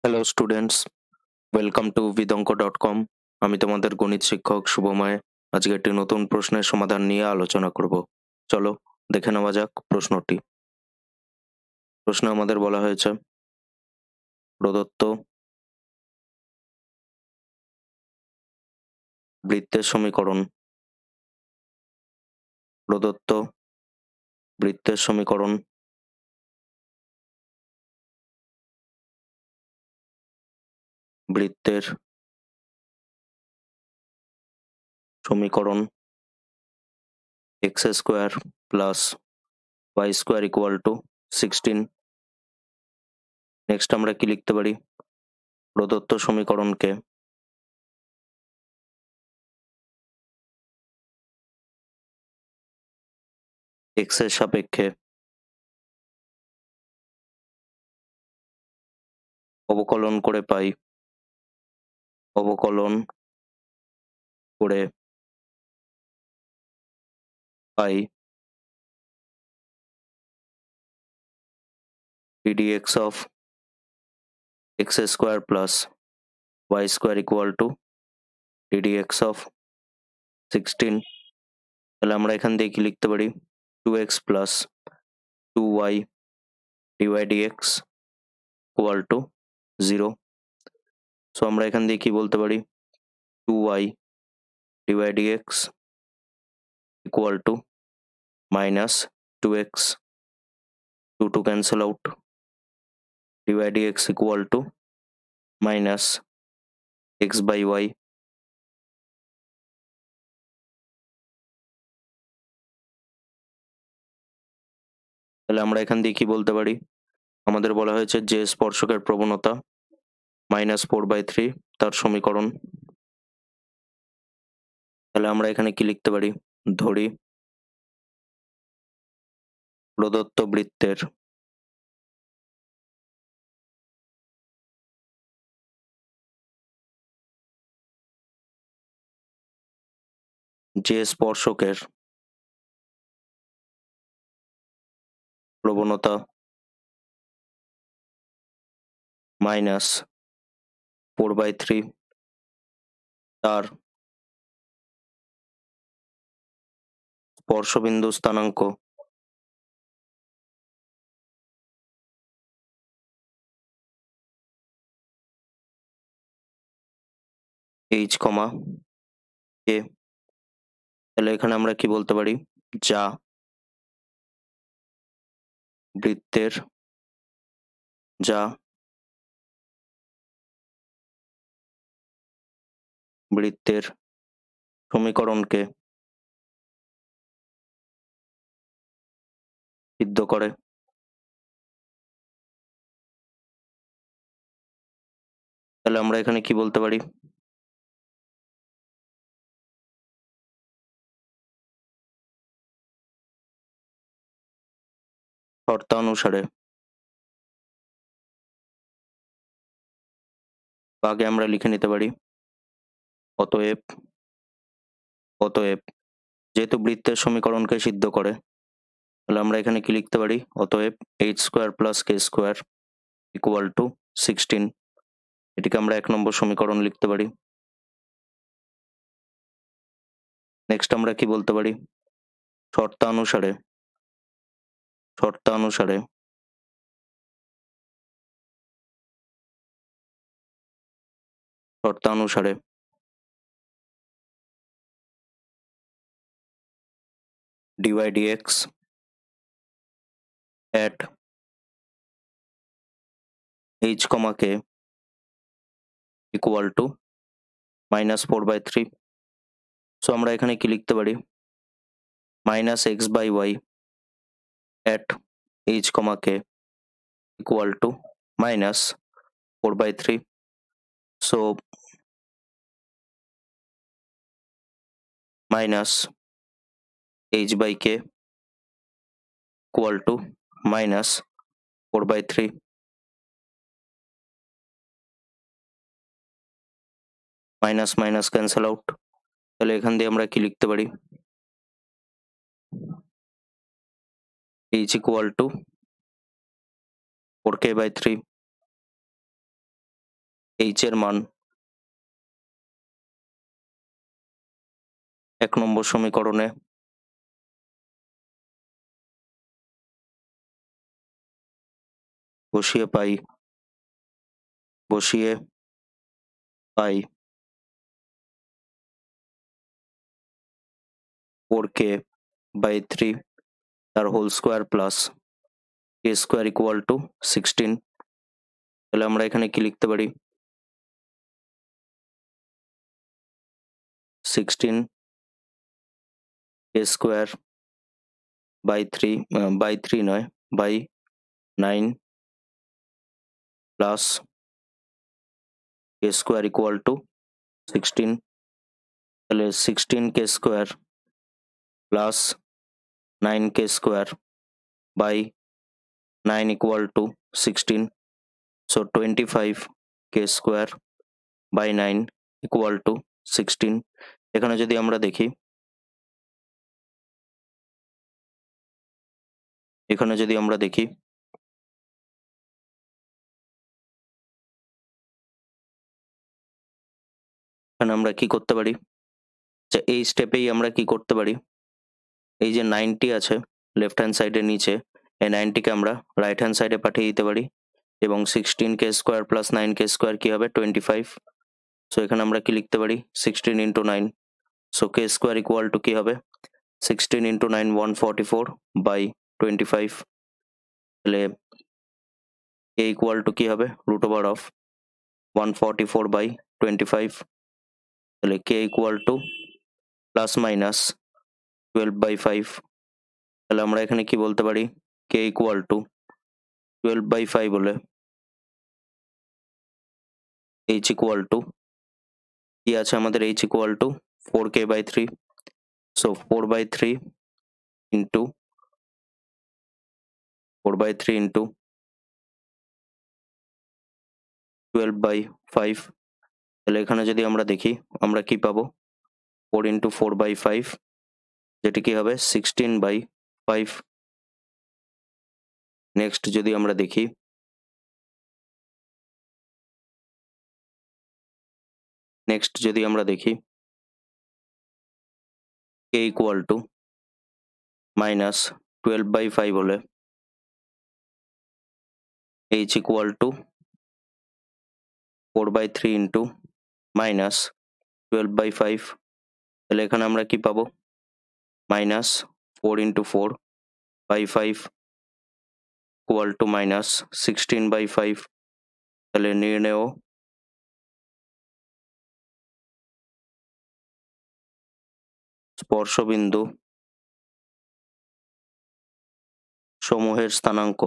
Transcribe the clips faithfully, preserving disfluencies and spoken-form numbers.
Hello students, welcome to Bidanka dot com. আমি তোমাদের গণিত শিক্ষক শুভময়। আজকে একটি নতুন প্রশ্নের সমাধান নিয়ে আলোচনা করব। চলো দেখে নেওয়া যাক প্রশ্নটি। প্রশ্নে আমাদের বলা হয়েছে, প্রদত্ত বৃত্তের সমীকরণ প্রদত্ত বৃত্তের সমীকরণ বৃত্তের সমীকরণ x square plus y square equal to sixteen. Next আমরা কি লিখতে পারি? প্রদত্ত সমীকরণকে এক্স এর সাপেক্ষে অবকলন করে পাই অবকলন করে পাই pdx of x square plus y square equal to pdx of sixteen. তাহলে আমরা এখান থেকে কি লিখতে পারি? Two x plus two y dy dx equal to zero. So আমরা এখান থেকে কি বলতে পারি? Two y dy dx equal to minus two x, two to cancel out, dy dx equal to minus x by y। তাহলে আমরা এখান দিয়ে কি বলতে পারি? আমাদের বলা হয়েছে যে স্পর্শকের প্রবণতা মাইনাস ফোর বাই থ্রি তার সমীকরণ। তাহলে আমরা এখানে কি লিখতে পারি? ধরি প্রদত্ত বৃত্তের যে স্পর্শকের প্রবণতা মাইনাস ফোর বাই থ্রি তার স্পর্শবিন্দু স্থানাঙ্ক এইচ কমা এ। তাহলে এখানে আমরা কি বলতে পারি? যা বৃত্তের যা বৃত্তের সমীকরণকে সিদ্ধ করে। তাহলে আমরা এখানে কি বলতে পারি? শর্তানুসারে আগে আমরা লিখে নিতে পারি অতএব অতএব যেহেতু বৃত্তের সমীকরণকে সিদ্ধ করে, তাহলে আমরা এখানে কি লিখতে পারি? অতএব h square plus k square equal to sixteen. এটিকে আমরা এক নম্বর সমীকরণ লিখতে পারি। নেক্সট আমরা কি বলতে পারি? শর্তানুসারে শর্তানুসারে শর্তানুসারে dy dx at h comma k equal to minus four by three. So আমরা এখানে কি লিখতে পারি? minus x by y at h comma k equal to minus four by three. So minus h by k equal to minus four by three. Minus minus cancel out. তাহলে এখান দিয়ে আমরা কি লিখতে পারি? h equal to four k by three h এর মান এক নম্বর সমীকরণে বসিয়ে পাই বসিয়ে পাই ফোর কে বাই থ্রি তার whole square plus k square equal to sixteen. তাহলে আমরা এখানে কি লিখতে পারি? Sixteen k square by three by three নয় by nine plus k square equal to sixteen. তাহলে sixteen k square plus nine k square by nine equal to sixteen. So twenty five K square by nine equal to sixteen. এখানে যদি আমরা দেখি এখানে যদি আমরা দেখি এখানে আমরা কি করতে পারি? যে এই স্টেপেই আমরা কি করতে পারি, এই যে নাইনটি আছে লেফট হ্যান্ড সাইডের নিচে, এই নাইনটিকে আমরা রাইট হ্যান্ড সাইডে পাঠিয়ে দিতে পারি এবং sixteen k square plus nine k square কি হবে? Twenty five. সো এখানে আমরা কি লিখতে পারি? Sixteen into nine. So k square equal to কি হবে? Sixteen into nine one forty four by twenty five. তাহলে কে ইকুয়াল টু কি হবে? Root over of one forty four by twenty five. তাহলে k equal to plus minus twelve by five. তাহলে আমরা এখানে কি বলতে পারি? K equal to twelve by five হলে এইচ ইকুয়াল টু কি আছে আমাদের? H equal to four k by three. So four by three into four by three into twelve by five. তাহলে এখানে যদি আমরা দেখি আমরা কি পাবো? Four into four by five, যেটি কি হবে? Sixteen by five. নেক্সট যদি আমরা দেখি নেক্সট যদি আমরা দেখি k equal to minus twelve by five হলে h equal to four by three into minus twelve by five. তাহলে এখানে আমরা কি পাবো? Minus four into four by five equal to minus sixteen by five. তাহলে নির্ণেয় স্পর্শবিন্দু সমূহের স্থানাঙ্ক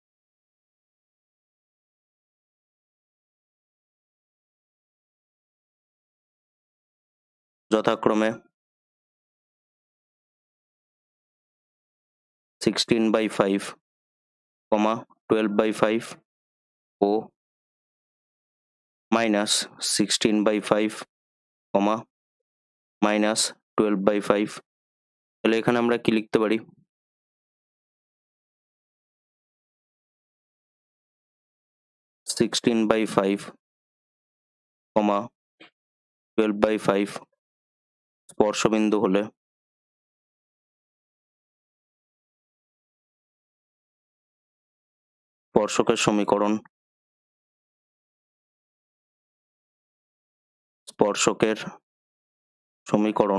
যথাক্রমে sixteen by five comma twelve by five ও minus sixteen by five comma minus twelve by five. তাহলে এখানে আমরা কি লিখতে পারি? Sixteen by five comma twelve by five স্পর্শবিন্দু হলে স্পর্শকের সমীকরণ স্পর্শকের সমীকরণ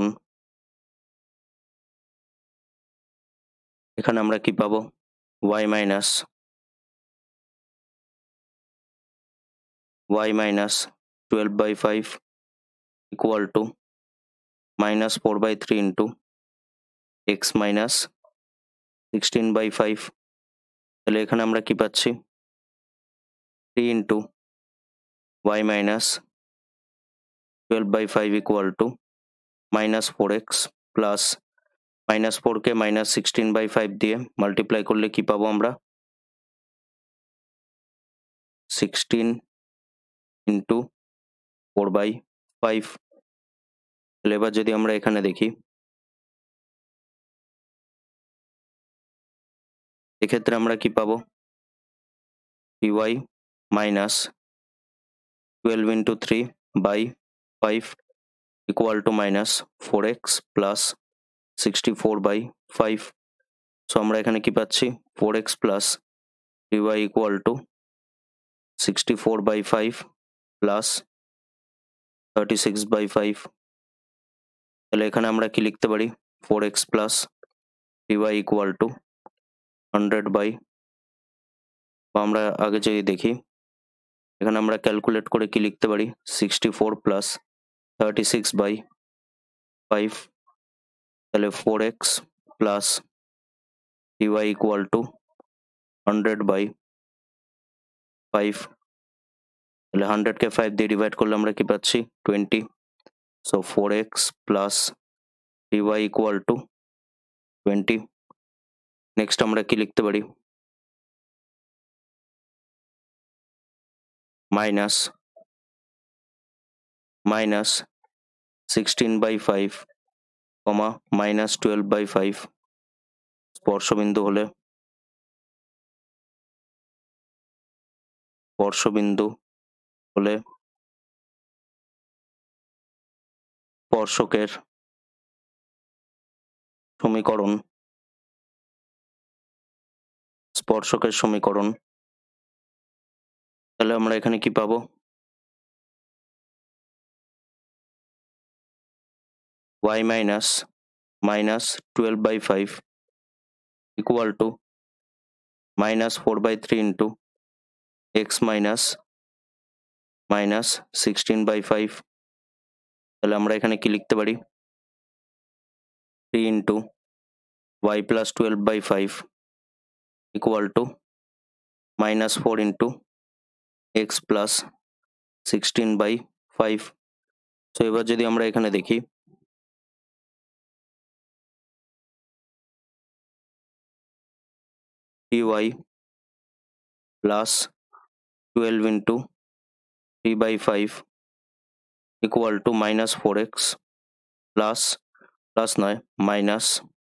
এখানে আমরা কি পাবো? y minus y minus twelve by five equal to minus four by three into x minus sixteen by five. তাহলে এখানে আমরা কি পাচ্ছি? Three into y minus twelve by five equal to minus four x plus minus four কে minus sixteen by five দিয়ে multiply করলে কি পাবো আমরা? Sixteen into four by five. তাহলে এবার যদি আমরা এখানে দেখি এক্ষেত্রে আমরা কি পাবো? dy minus twelve into three by five equal to minus four x plus sixty four by five. So আমরা এখানে কি পাচ্ছি, four x plus three y equal to sixty four by five plus thirty six by five. তাহলে এখানে আমরা কি লিখতে পারি, four x plus three y equal to hundred by, বা আমরা আগে যদি দেখি এখানে আমরা ক্যালকুলেট করে কি লিখতে পারি, sixty four plus thirty six by five. তাহলে four x plus three y equal to hundred by five. তাহলে হান্ড্রেডকে ফাইভ দিয়ে ডিভাইড করলে আমরা কি পাচ্ছি, twenty. So four x plus three y equal to twenty. Next আমরা কি লিখতে পারি, minus minus sixteen by five comma minus twelve by five স্পর্শবিন্দু হলে স্পর্শবিন্দু হলে স্পর্শকের সমীকরণ স্পর্শকের সমীকরণ তাহলে আমরা এখানে কি পাবো, y minus minus twelve by five equal to minus four by three into x minus minus sixteen by five. তাহলে আমরা এখানে কি লিখতে পারি, three into y plus twelve by five equal to minus four into x plus sixteen by five. তো এবার যদি আমরা এখানে দেখি, three y plus twelve into three by five equal to minus four x plus plus নয় minus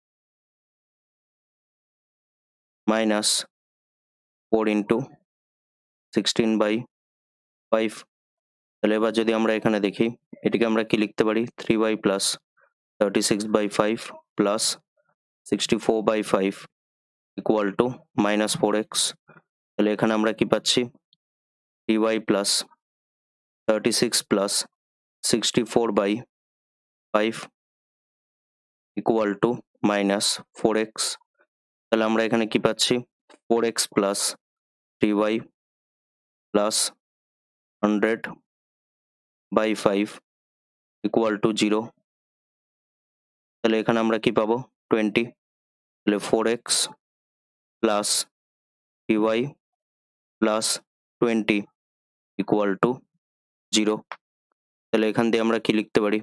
minus four into sixteen by five. তাহলে এবার যদি আমরা এখানে দেখি এটিকে আমরা কি লিখতে পারি, three y plus thirty six by five plus sixty four by five equal to minus four x. তাহলে এখানে আমরা কি পাচ্ছি, three y plus thirty six plus sixty four by five equal to minus four x. তাহলে আমরা এখানে কি পাচ্ছি, four x plus three y plus hundred by five equal to zero. তাহলে এখানে আমরা কি পাবো, টোয়েন্টি। তাহলে four x plus three y plus twenty equal to zero. তাহলে এখান দিয়ে আমরা কি লিখতে পারি,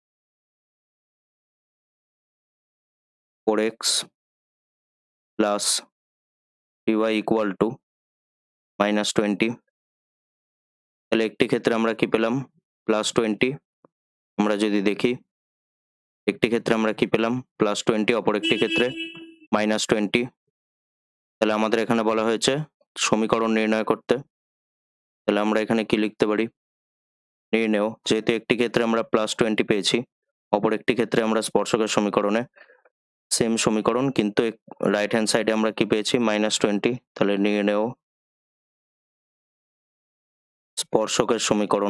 four x plus three y equal to minus twenty. তাহলে একটি ক্ষেত্রে আমরা কি পেলাম, প্লাস টোয়েন্টি। আমরা যদি দেখি একটি ক্ষেত্রে আমরা কি পেলাম, প্লাস টোয়েন্টি, অপর একটি ক্ষেত্রে মাইনাস টোয়েন্টি। তাহলে আমাদের এখানে বলা হয়েছে সমীকরণ নির্ণয় করতে। তাহলে আমরা এখানে কি লিখতে পারি, নির্ণেয়, যেহেতু একটি ক্ষেত্রে আমরা প্লাস টোয়েন্টি পেয়েছি, অপর একটি ক্ষেত্রে আমরা স্পর্শকের সমীকরণে সেম সমীকরণ কিন্তু রাইট হ্যান্ড সাইডে আমরা কি পেয়েছি, মাইনাস টোয়েন্টি। তাহলে নির্ণেয় স্পর্শকের সমীকরণ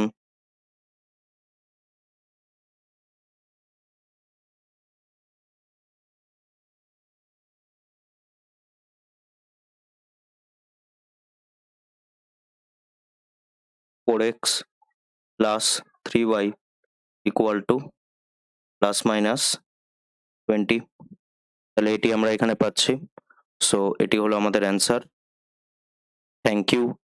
four x plus three y equal to plus minus twenty. তাহলে এটি আমরা এখানে পাচ্ছি। সো এটি হলো আমাদের অ্যান্সার। Thank you.